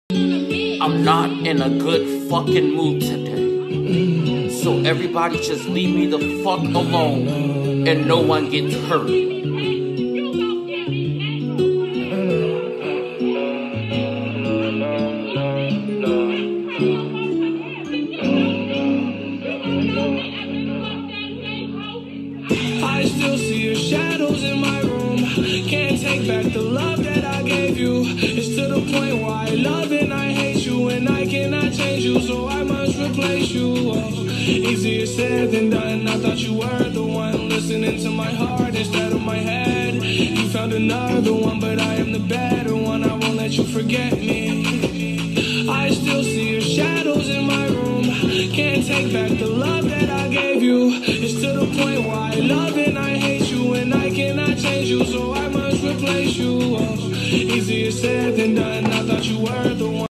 I'm not in a good fucking mood today. So everybody just leave me the fuck alone and no one gets hurt. I still see your shadows in my room. Can't take back the love that I gave you. It's to the point where I love and I hate you, and I cannot change you, so I must replace you. Oh, easier said than done. I thought you were the one listening to my heart instead of my head. You found another one, but I am the better one. I won't let you forget me. I still see your shadows in my room. Can't take back the love that I gave you. It's to the point where I love and I hate you, and I cannot change you, so I must replace you. Oh, easier said than done. I thought you were the one.